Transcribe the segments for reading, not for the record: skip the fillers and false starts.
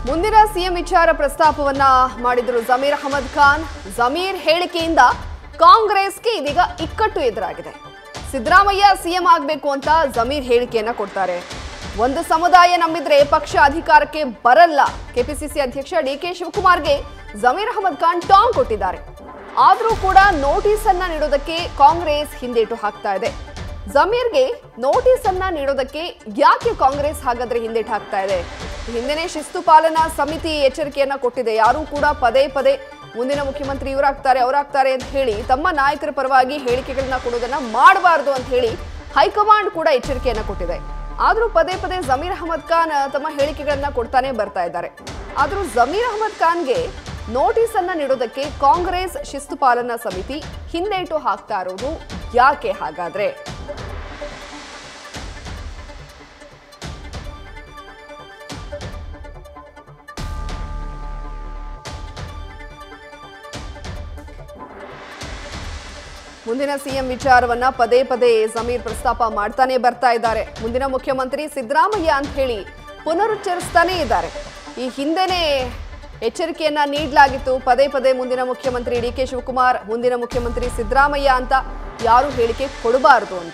ಮುಂದಿನ ಸಿಎಂ ವಿಚಾರ ಪ್ರಸ್ತಾಪವನ್ನ ಮಾಡಿದ್ರು ಜಮೀರ್ ಅಹಮದ್ ಖಾನ್. ಜಮೀರ್ ಹೇಳಿಕೆಯಿಂದ ಕಾಂಗ್ರೆಸ್ಗೆ ಇದೀಗ ಇಕ್ಕಟ್ಟು ಎದುರಾಗಿದೆ. ಸಿದ್ದರಾಮಯ್ಯ ಸಿಎಂ ಆಗಬೇಕು ಅಂತ ಜಮೀರ್ ಹೇಳಿಕೆಯನ್ನ ಕೊಡ್ತಾರೆ. ಒಂದು ಸಮುದಾಯ ನಂಬಿದ್ರೆ ಪಕ್ಷ ಅಧಿಕಾರಕ್ಕೆ ಬರಲ್ಲ. ಕೆಪಿಸಿಸಿ ಅಧ್ಯಕ್ಷ ಡಿಕೆ ಶಿವಕುಮಾರ್ಗೆ ಜಮೀರ್ ಅಹಮದ್ ಖಾನ್ ಟಾಂಗ್ ಕೊಟ್ಟಿದ್ದಾರೆ. ಆದರೂ ಕೂಡ ನೋಟಿಸ್ ಅನ್ನ ನೀಡೋದಕ್ಕೆ ಕಾಂಗ್ರೆಸ್ ಹಿಂದೇಟು ಹಾಕ್ತಾ ಇದೆ. ಜಮೀರ್ಗೆ ನೋಟಿಸ್ ಅನ್ನ ನೀಡೋದಕ್ಕೆ ಯಾಕೆ ಕಾಂಗ್ರೆಸ್ ಹಾಗಾದ್ರೆ ಹಿಂದೇಟು ಹಾಕ್ತಾ ಇದೆ? ಹಿಂದೆನೇ ಶಿಸ್ತು ಪಾಲನಾ ಸಮಿತಿ ಎಚ್ಚರಿಕೆಯನ್ನ ಕೊಟ್ಟಿದೆ. ಯಾರೂ ಕೂಡ ಪದೇ ಪದೇ ಮುಂದಿನ ಮುಖ್ಯಮಂತ್ರಿ ಅವರಾಗ್ತಾರೆ ಅಂತ ಹೇಳಿ ತಮ್ಮ ನಾಯಕರ ಪರವಾಗಿ ಹೇಳಿಕೆಗಳನ್ನ ಕೊಡೋದನ್ನ ಮಾಡಬಾರದು ಅಂತ ಹೇಳಿ ಹೈಕಮಾಂಡ್ ಕೂಡ ಎಚ್ಚರಿಕೆಯನ್ನ ಕೊಟ್ಟಿದೆ. ಆದ್ರೂ ಪದೇ ಪದೇ ಜಮೀರ್ ಅಹಮದ್ ಖಾನ್ ತಮ್ಮ ಹೇಳಿಕೆಗಳನ್ನ ಕೊಡ್ತಾನೆ ಬರ್ತಾ ಇದ್ದಾರೆ. ಆದ್ರೂ ಜಮೀರ್ ಅಹಮದ್ ಖಾನ್ಗೆ ನೋಟಿಸ್ ಅನ್ನ ನೀಡೋದಕ್ಕೆ ಕಾಂಗ್ರೆಸ್ ಶಿಸ್ತು ಪಾಲನಾ ಸಮಿತಿ ಹಿಂದೇಟು ಹಾಕ್ತಾ ಇರೋದು ಯಾಕೆ ಹಾಗಾದ್ರೆ? ಮುಂದಿನ ಸಿಎಂ ವಿಚಾರವನ್ನ ಪದೇ ಪದೇ ಜಮೀರ್ ಪ್ರಸ್ತಾಪ ಮಾಡ್ತಾನೆ ಬರ್ತಾ ಇದ್ದಾರೆ. ಮುಂದಿನ ಮುಖ್ಯಮಂತ್ರಿ ಸಿದ್ದರಾಮಯ್ಯ ಅಂತ ಹೇಳಿ ಪುನರುಚ್ಚರಿಸ್ತಾನೆ ಇದ್ದಾರೆ. ಈ ಹಿಂದೆನೇ ಎಚ್ಚರಿಕೆಯನ್ನ ನೀಡಲಾಗಿತ್ತು. ಪದೇ ಪದೇ ಮುಂದಿನ ಮುಖ್ಯಮಂತ್ರಿ ಡಿಕೆ ಶಿವಕುಮಾರ್, ಮುಂದಿನ ಮುಖ್ಯಮಂತ್ರಿ ಸಿದ್ದರಾಮಯ್ಯ ಅಂತ ಯಾರು ಹೇಳಿಕೆ ಕೊಡಬಾರದು ಅಂತ.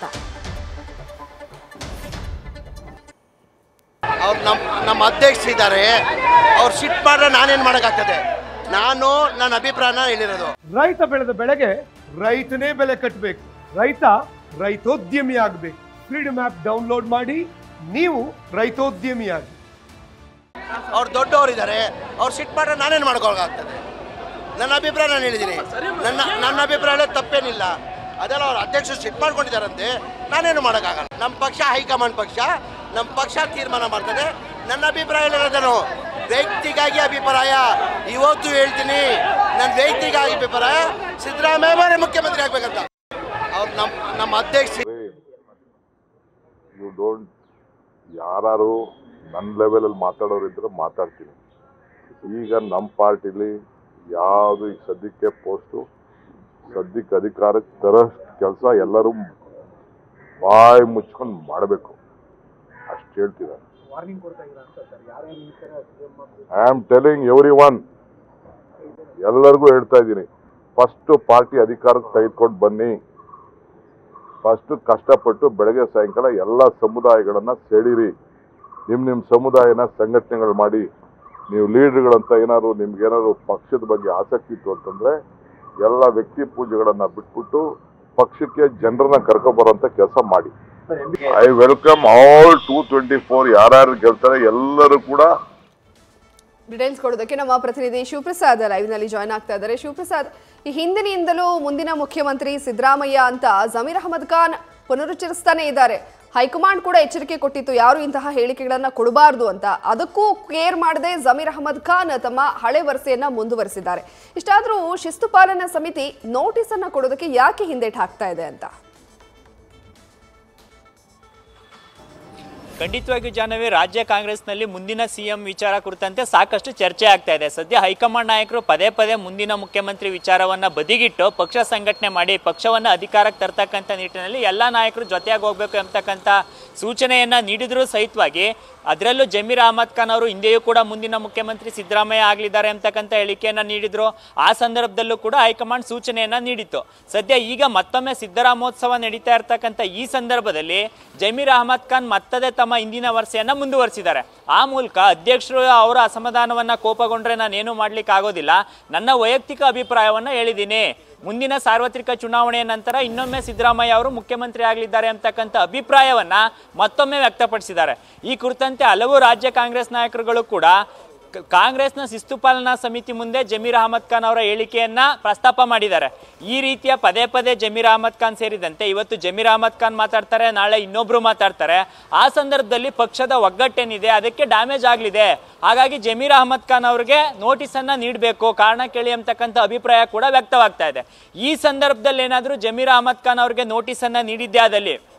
ಅವ್ರು ನಮ್ಮ ಅಧ್ಯಕ್ಷರಿದ್ದಾರೆ, ಅವ್ರು ಸಿಟ್ ಮಾಡ್ರೆ ನಾನೇನ್ ಮಾಡಕ್ಕಾಗ್ತದೆ? ನಾನು ನನ್ನ ಅಭಿಪ್ರಾಯನ ಹೇಳಿರೋದು. ರೈತ ಬೆಳೆದ ಬೆಳೆಗೆ ರೈತನೇ ಬೆಲೆ ಕಟ್ಟಬೇಕು. ರೈತ ರೈತೋದ್ಯಮಿ ಆಗಬೇಕು. ಫ್ರೀಡಮ್ ಆಪ್ ಡೌನ್ಲೋಡ್ ಮಾಡಿ, ನೀವು ರೈತೋದ್ಯಮಿ ಆಗಿ. ಅವ್ರು ದೊಡ್ಡವರಿದ್ದಾರೆ, ಅವ್ರು ಸಿಟ್ ಮಾಡ್ರೆ ನಾನೇನ್ ಮಾಡ್ಕೊಳಕ್ಕಾಗ್ತದೆ? ನನ್ನ ಅಭಿಪ್ರಾಯ ನಾನು ಹೇಳಿದ್ದೀನಿ. ನನ್ನ ಅಭಿಪ್ರಾಯ ತಪ್ಪೇನಿಲ್ಲ. ಅದೆಲ್ಲ ಅವ್ರ ಅಧ್ಯಕ್ಷರು ಸಿಟ್ ಮಾಡ್ಕೊಂಡಿದ್ದಾರಂತೆ, ನಾನೇನು ಮಾಡೋಕ್ಕಾಗಲ್ಲ. ನಮ್ಮ ಪಕ್ಷ ಹೈಕಮಾಂಡ್ ಪಕ್ಷ, ನಮ್ಮ ಪಕ್ಷ ತೀರ್ಮಾನ ಮಾಡ್ತದೆ. ನನ್ನ ಅಭಿಪ್ರಾಯ ಹೇಳಿರೋದನ್ನು ವ್ಯಕ್ತಿಗಾಗಿ ಅಭಿಪ್ರಾಯ ಇವತ್ತು ಹೇಳ್ತೀನಿ. ನನ್ನ ವ್ಯಕ್ತಿಗಾಗಿ ಅಭಿಪ್ರಾಯ ಸಿದ್ದರಾಮಯ್ಯ ಮುಖ್ಯಮಂತ್ರಿ ಆಗ್ಬೇಕಂತ. ಅವ್ರು ನಮ್ಮ ಅಧ್ಯಕ್ಷ. ಯು ಡೋಂಟ್, ಯಾರು ನನ್ನ ಲೆವೆಲಲ್ಲಿ ಮಾತಾಡೋರಿದ್ರೆ ಮಾತಾಡ್ತೀನಿ. ಈಗ ನಮ್ಮ ಪಾರ್ಟಿಲಿ ಯಾವುದು ಈಗ ಸದ್ಯಕ್ಕೆ ಪೋಸ್ಟು, ಸದ್ಯಕ್ಕೆ ಅಧಿಕಾರಕ್ಕೆ ತರೋ ಕೆಲಸ ಎಲ್ಲರೂ ಬಾಯಿ ಮುಚ್ಕೊಂಡು ಮಾಡಬೇಕು ಅಷ್ಟು ಹೇಳ್ತಿದ್ದಾರೆ. I am telling everyone, ಎಲ್ಲರಿಗೂ ಹೇಳ್ತಾ ಇದ್ದೀನಿ, ಫಸ್ಟು ಪಾರ್ಟಿ ಅಧಿಕಾರಕ್ಕೆ ತೆಗೆದುಕೊಂಡು ಬನ್ನಿ. ಫಸ್ಟು ಕಷ್ಟಪಟ್ಟು ಬೆಳಗ್ಗೆ ಸಾಯಂಕಾಲ ಎಲ್ಲ ಸಮುದಾಯಗಳನ್ನು ಸೆಳೀರಿ. ನಿಮ್ಮ ಸಮುದಾಯನ ಸಂಘಟನೆಗಳು ಮಾಡಿ. ನೀವು ಲೀಡರ್ಗಳಂತ ಏನಾದ್ರು ನಿಮ್ಗೇನಾದ್ರು ಪಕ್ಷದ ಬಗ್ಗೆ ಆಸಕ್ತಿ ಇತ್ತು ಅಂತಂದರೆ ಎಲ್ಲ ವ್ಯಕ್ತಿ ಪೂಜೆಗಳನ್ನು ಬಿಟ್ಬಿಟ್ಟು ಪಕ್ಷಕ್ಕೆ ಜನರನ್ನ ಕರ್ಕೊಬರೋಂಥ ಕೆಲಸ ಮಾಡಿ. I welcome all 224. ಯಾರ್ಯಾರು ಗೆಲ್ತಾರೆ ಎಲ್ಲರೂ ಕೂಡ. ಡೀಟೇಲ್ಸ್ ಕೊಡೋದಕ್ಕೆ ನಮ್ಮ ಪ್ರತಿನಿಧಿ ಶಿವಪ್ರಸಾದ್ ಲೈವ್ ನಲ್ಲಿ ಜಾಯ್ನ್ ಆಗ್ತಾ ಇದ್ದಾರೆ. ಶಿವಪ್ರಸಾದ್, ಈ ಹಿಂದಿನಿಂದಲೂ ಮುಂದಿನ ಮುಖ್ಯಮಂತ್ರಿ ಸಿದ್ದರಾಮಯ್ಯ ಅಂತ ಜಮೀರ್ ಅಹಮದ್ ಖಾನ್ ಪುನರುಚ್ಚರಿಸ್ತಾನೆ ಇದ್ದಾರೆ. ಹೈಕಮಾಂಡ್ ಕೂಡ ಎಚ್ಚರಿಕೆ ಕೊಟ್ಟಿತ್ತು, ಯಾರು ಇಂತಹ ಹೇಳಿಕೆಗಳನ್ನ ಕೊಡಬಾರದು ಅಂತ. ಅದಕ್ಕೂ ಕೇರ್ ಮಾಡದೆ ಜಮೀರ್ ಅಹಮದ್ ಖಾನ್ ತಮ್ಮ ಹಳೆ ವರಸೆಯನ್ನ ಮುಂದುವರಿಸಿದ್ದಾರೆ. ಇಷ್ಟಾದ್ರೂ ಶಿಸ್ತು ಪಾಲನಾ ಸಮಿತಿ ನೋಟಿಸ್ ಅನ್ನ ಕೊಡೋದಕ್ಕೆ ಯಾಕೆ ಹಿಂದೇಟು ಹಾಕ್ತಾ ಇದೆ ಅಂತ? ಖಂಡಿತವಾಗಿಯೂ ಜಾಹ್ನವಿ, ರಾಜ್ಯ ಕಾಂಗ್ರೆಸ್ನಲ್ಲಿ ಮುಂದಿನ ಸಿಎಂ ವಿಚಾರ ಕುರಿತಂತೆ ಸಾಕಷ್ಟು ಚರ್ಚೆ ಆಗ್ತಾ ಇದೆ. ಸದ್ಯ ಹೈಕಮಾಂಡ್ ನಾಯಕರು ಪದೇ ಪದೇ ಮುಂದಿನ ಮುಖ್ಯಮಂತ್ರಿ ವಿಚಾರವನ್ನು ಬದಿಗಿಟ್ಟು ಪಕ್ಷ ಸಂಘಟನೆ ಮಾಡಿ ಪಕ್ಷವನ್ನು ಅಧಿಕಾರಕ್ಕೆ ತರ್ತಕ್ಕಂಥ ನಿಟ್ಟಿನಲ್ಲಿ ಎಲ್ಲ ನಾಯಕರು ಜೊತೆಯಾಗಿ ಹೋಗಬೇಕು ಎಂಬತಕ್ಕಂಥ ಸೂಚನೆಯನ್ನು ನೀಡಿದರೂ ಸಹಿತವಾಗಿ, ಅದರಲ್ಲೂ ಜಮೀರ್ ಅಹಮದ್ ಖಾನ್ ಅವರು ಹಿಂದೆಯೂ ಕೂಡ ಮುಂದಿನ ಮುಖ್ಯಮಂತ್ರಿ ಸಿದ್ದರಾಮಯ್ಯ ಆಗಲಿದ್ದಾರೆ ಅಂತಕ್ಕಂಥ ಹೇಳಿಕೆಯನ್ನು ನೀಡಿದ್ರು. ಆ ಸಂದರ್ಭದಲ್ಲೂ ಕೂಡ ಹೈಕಮಾಂಡ್ ಸೂಚನೆಯನ್ನು ನೀಡಿತ್ತು. ಸದ್ಯ ಈಗ ಮತ್ತೊಮ್ಮೆ ಸಿದ್ದರಾಮೋತ್ಸವ ನಡೀತಾ ಇರ್ತಕ್ಕಂಥ ಈ ಸಂದರ್ಭದಲ್ಲಿ ಜಮೀರ್ ಅಹಮದ್ ಖಾನ್ ಮತ್ತದೇ ತಮ್ಮ ಹಿಂದಿನ ವರ್ಷೆಯನ್ನು ಮುಂದುವರಿಸಿದ್ದಾರೆ. ಆ ಮೂಲಕ ಅಧ್ಯಕ್ಷರು ಅವರ ಅಸಮಾಧಾನವನ್ನು ಕೋಪಗೊಂಡ್ರೆ ನಾನೇನು ಮಾಡ್ಲಿಕ್ಕೆ ಆಗೋದಿಲ್ಲ, ನನ್ನ ವೈಯಕ್ತಿಕ ಅಭಿಪ್ರಾಯವನ್ನು ಹೇಳಿದ್ದೀನಿ. ಮುಂದಿನ ಸಾರ್ವತ್ರಿಕ ಚುನಾವಣೆಯ ನಂತರ ಇನ್ನೊಮ್ಮೆ ಸಿದ್ದರಾಮಯ್ಯ ಅವರು ಮುಖ್ಯಮಂತ್ರಿ ಆಗಲಿದ್ದಾರೆ ಅಂತಕ್ಕಂಥ ಅಭಿಪ್ರಾಯವನ್ನ ಮತ್ತೊಮ್ಮೆ ವ್ಯಕ್ತಪಡಿಸಿದ್ದಾರೆ. ಈ ಕುರಿತಂತೆ ಹಲವು ರಾಜ್ಯ ಕಾಂಗ್ರೆಸ್ ನಾಯಕರುಗಳು ಕೂಡ ಕಾಂಗ್ರೆಸ್ನ ಶಿಸ್ತು ಪಾಲನಾ ಸಮಿತಿ ಮುಂದೆ ಜಮೀರ್ ಅಹಮದ್ ಖಾನ್ ಅವರ ಹೇಳಿಕೆಯನ್ನ ಪ್ರಸ್ತಾಪ ಮಾಡಿದ್ದಾರೆ. ಈ ರೀತಿಯ ಪದೇ ಪದೇ ಜಮೀರ್ ಅಹಮದ್ ಖಾನ್ ಸೇರಿದಂತೆ ಇವತ್ತು ಜಮೀರ್ ಅಹಮದ್ ಖಾನ್ ಮಾತಾಡ್ತಾರೆ, ನಾಳೆ ಇನ್ನೊಬ್ರು ಮಾತಾಡ್ತಾರೆ. ಆ ಸಂದರ್ಭದಲ್ಲಿ ಪಕ್ಷದ ಒಗ್ಗಟ್ಟೇನಿದೆ ಅದಕ್ಕೆ ಡ್ಯಾಮೇಜ್ ಆಗಲಿದೆ. ಹಾಗಾಗಿ ಜಮೀರ್ ಅಹಮದ್ ಖಾನ್ ಅವರಿಗೆ ನೋಟಿಸ್ ಅನ್ನ ನೀಡಬೇಕು, ಕಾರಣ ಕೇಳಿ ಅಂತಕ್ಕಂಥ ಅಭಿಪ್ರಾಯ ಕೂಡ ವ್ಯಕ್ತವಾಗ್ತಾ ಇದೆ. ಈ ಸಂದರ್ಭದಲ್ಲಿ ಏನಾದರೂ ಜಮೀರ್ ಅಹಮದ್ ಖಾನ್ ಅವರಿಗೆ ನೋಟಿಸ್ ಅನ್ನ ನೀಡಿದ್ದೇ ಆದಲ್ಲಿ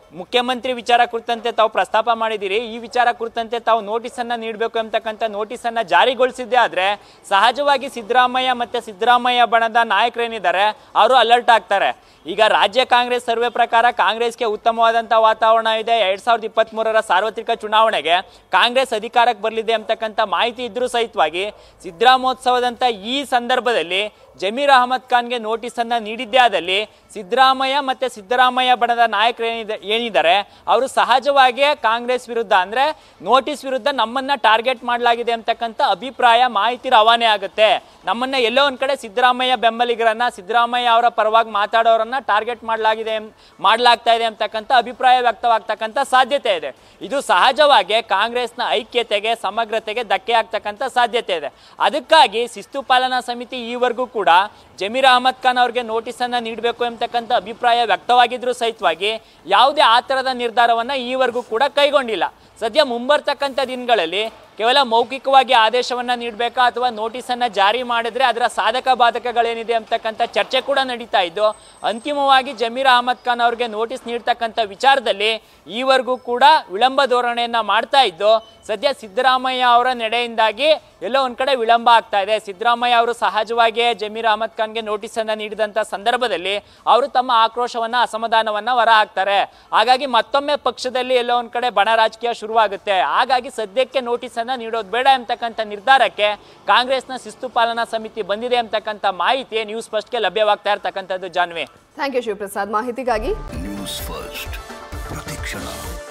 ಮುಖ್ಯಮಂತ್ರಿ ವಿಚಾರ ಕುರಿತಂತೆ ತಾವು ಪ್ರಸ್ತಾಪ ಮಾಡಿದ್ದೀರಿ. ಈ ವಿಚಾರ ಕುರಿತಂತೆ ತಾವು ನೋಟಿಸನ್ನು ನೀಡಬೇಕು ಎಂಬತಕ್ಕಂಥ ನೋಟಿಸನ್ನು ಜಾರಿಗೊಳಿಸಿದ್ದೇ ಆದರೆ ಸಹಜವಾಗಿ ಸಿದ್ದರಾಮಯ್ಯ ಮತ್ತು ಸಿದ್ದರಾಮಯ್ಯ ಬಣದ ನಾಯಕರೇನಿದ್ದಾರೆ ಅವರು ಅಲರ್ಟ್ ಆಗ್ತಾರೆ. ಈಗ ರಾಜ್ಯ ಕಾಂಗ್ರೆಸ್ ಸರ್ವೆ ಪ್ರಕಾರ ಕಾಂಗ್ರೆಸ್ಗೆ ಉತ್ತಮವಾದಂಥ ವಾತಾವರಣ ಇದೆ. 2023ರ ಸಾರ್ವತ್ರಿಕ ಚುನಾವಣೆಗೆ ಕಾಂಗ್ರೆಸ್ ಅಧಿಕಾರಕ್ಕೆ ಬರಲಿದೆ ಅಂತಕ್ಕಂಥ ಮಾಹಿತಿ ಇದ್ರೂ ಸಹಿತವಾಗಿ ಸಿದ್ದರಾಮೋತ್ಸವದಂಥ ಈ ಸಂದರ್ಭದಲ್ಲಿ ಜಮೀರ್ ಅಹಮದ್ ಖಾನ್ಗೆ ನೋಟಿಸನ್ನು ನೀಡಿದ್ದೇ ಆದಲ್ಲಿ ಸಿದ್ದರಾಮಯ್ಯ ಮತ್ತು ಸಿದ್ದರಾಮಯ್ಯ ಬಣದ ನಾಯಕರು ಏನಿದ್ದಾರೆ ಅವರು ಸಹಜವಾಗಿಯೇ ಕಾಂಗ್ರೆಸ್ ವಿರುದ್ಧ ಅಂದರೆ ನೋಟಿಸ್ ವಿರುದ್ಧ ನಮ್ಮನ್ನು ಟಾರ್ಗೆಟ್ ಮಾಡಲಾಗಿದೆ ಅಂತಕ್ಕಂಥ ಅಭಿಪ್ರಾಯ ಮಾಹಿತಿ ರವಾನೆ ಆಗುತ್ತೆ. ನಮ್ಮನ್ನು ಎಲ್ಲೋ ಒಂದು ಕಡೆ ಸಿದ್ದರಾಮಯ್ಯ ಬೆಂಬಲಿಗರನ್ನ ಸಿದ್ದರಾಮಯ್ಯ ಅವರ ಪರವಾಗಿ ಮಾತಾಡೋರನ್ನ ಟಾರ್ಗೆಟ್ ಮಾಡಲಾಗ್ತಾ ಇದೆ ಅಂತಕ್ಕಂಥ ಅಭಿಪ್ರಾಯ ವ್ಯಕ್ತವಾಗ್ತಕ್ಕಂಥ ಸಾಧ್ಯತೆ ಇದೆ. ಇದು ಸಹಜವಾಗಿ ಕಾಂಗ್ರೆಸ್ನ ಐಕ್ಯತೆಗೆ ಸಮಗ್ರತೆಗೆ ಧಕ್ಕೆ ಆಗ್ತಕ್ಕಂಥ ಸಾಧ್ಯತೆ ಇದೆ. ಅದಕ್ಕಾಗಿ ಶಿಸ್ತು ಪಾಲನಾ ಸಮಿತಿ ಈವರೆಗೂ ಕೂಡ ಜಮೀರ್ ಅಹಮದ್ ಖಾನ್ ಅವರಿಗೆ ನೋಟಿಸನ್ನು ನೀಡಬೇಕು ಎಂಬತಕ್ಕಂಥ ಅಭಿಪ್ರಾಯ ವ್ಯಕ್ತವಾಗಿದ್ರೂ ಸಹಿತವಾಗಿ ಯಾವುದೇ ಆ ಥರದ ನಿರ್ಧಾರವನ್ನು ಈವರೆಗೂ ಕೂಡ ಕೈಗೊಂಡಿಲ್ಲ. ಸದ್ಯ ಮುಂಬರ್ತಕ್ಕಂಥ ದಿನಗಳಲ್ಲಿ ಕೇವಲ ಮೌಖಿಕವಾಗಿ ಆದೇಶವನ್ನು ನೀಡಬೇಕಾ ಅಥವಾ ನೋಟಿಸನ್ನು ಜಾರಿ ಮಾಡಿದ್ರೆ ಅದರ ಸಾಧಕ ಬಾಧಕಗಳೇನಿದೆ ಅಂತಕ್ಕಂಥ ಚರ್ಚೆ ಕೂಡ ನಡೀತಾ ಇದ್ದು ಅಂತಿಮವಾಗಿ ಜಮೀರ್ ಅಹಮದ್ ಖಾನ್ ಅವರಿಗೆ ನೋಟಿಸ್ ನೀಡ್ತಕ್ಕಂಥ ವಿಚಾರದಲ್ಲಿ ಈವರೆಗೂ ಕೂಡ ವಿಳಂಬ ಧೋರಣೆಯನ್ನು ಮಾಡ್ತಾ ಇದ್ದು ಸದ್ಯ ಸಿದ್ದರಾಮಯ್ಯ ಅವರ ನಡೆಯಿಂದಾಗಿ ಎಲ್ಲೋ ಒಂದು ಕಡೆ ವಿಳಂಬ ಆಗ್ತಾ ಇದೆ. ಸಿದ್ದರಾಮಯ್ಯ ಅವರು ಸಹಜವಾಗಿಯೇ ಜಮೀರ್ ಅಹಮದ್ ಖಾನ್ಗೆ ನೋಟಿಸನ್ನು ನೀಡಿದಂಥ ಸಂದರ್ಭದಲ್ಲಿ ಅವರು ತಮ್ಮ ಆಕ್ರೋಶವನ್ನು ಅಸಮಾಧಾನವನ್ನು ಹೊರ ಹಾಕ್ತಾರೆ. ಹಾಗಾಗಿ ಮತ್ತೊಮ್ಮೆ ಪಕ್ಷದಲ್ಲಿ ಎಲ್ಲೋ ಒಂದು ಕಡೆ ಬಣ ರಾಜಕೀಯ ಶುರುವಾಗುತ್ತೆ. ಹಾಗಾಗಿ ಸದ್ಯಕ್ಕೆ ನೋಟಿಸನ್ನು ನೀಡೋದು ಬೇಡ ಎಂಬತಕ್ಕಂಥ ನಿರ್ಧಾರಕ್ಕೆ ಕಾಂಗ್ರೆಸ್ನ ಶಿಸ್ತು ಪಾಲನಾ ಸಮಿತಿ ಬಂದಿದೆ ಅಂತಕ್ಕಂಥ ಮಾಹಿತಿ ನ್ಯೂಸ್ ಫಸ್ಟ್ಗೆ ಲಭ್ಯವಾಗ್ತಾ ಇರ್ತಕ್ಕಂಥದ್ದು. ಜಾನ್ವಿ, ಥ್ಯಾಂಕ್ ಯು ಶಿವಪ್ರಸಾದ್ ಮಾಹಿತಿಗಾಗಿ. ನ್ಯೂಸ್ ಫಸ್ಟ್ ಪ್ರತಿಕ್ಷಣ.